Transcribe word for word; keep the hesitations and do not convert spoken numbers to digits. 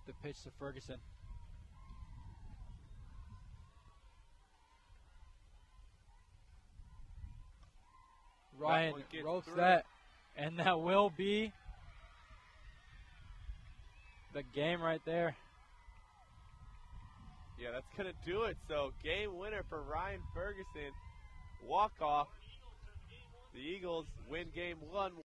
The pitch to Ferguson. Ryann ropes through. That, and that will be the game right there. Yeah, that's going to do it. So game winner for Ryann Ferguson. Walk off. The Eagles win game one.